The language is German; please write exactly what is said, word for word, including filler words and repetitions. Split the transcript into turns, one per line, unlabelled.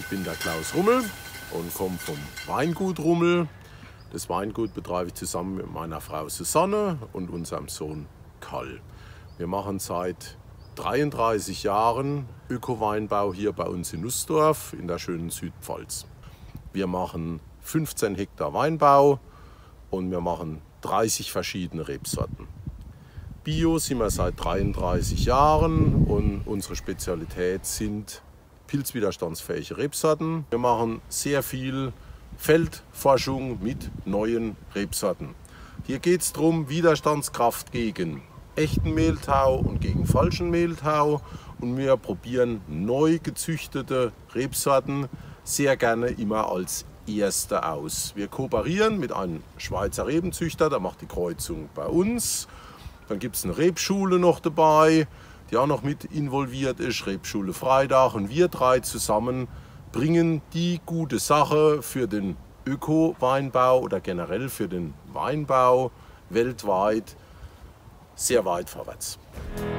Ich bin der Klaus Rummel und komme vom Weingut Rummel. Das Weingut betreibe ich zusammen mit meiner Frau Susanne und unserem Sohn Karl. Wir machen seit dreiunddreißig Jahren Öko-Weinbau hier bei uns in Nußdorf in der schönen Südpfalz. Wir machen fünfzehn Hektar Weinbau und wir machen dreißig verschiedene Rebsorten. Bio sind wir seit dreiunddreißig Jahren und unsere Spezialität sind pilzwiderstandsfähige Rebsorten. Wir machen sehr viel Feldforschung mit neuen Rebsorten. Hier geht es darum, Widerstandskraft gegen echten Mehltau und gegen falschen Mehltau. Und wir probieren neu gezüchtete Rebsorten sehr gerne immer als erste aus. Wir kooperieren mit einem Schweizer Rebenzüchter, der macht die Kreuzung bei uns. Dann gibt es eine Rebschule noch dabei, die auch noch mit involviert ist, Rebschule Freitag. Und wir drei zusammen bringen die gute Sache für den Öko-Weinbau oder generell für den Weinbau weltweit sehr weit vorwärts.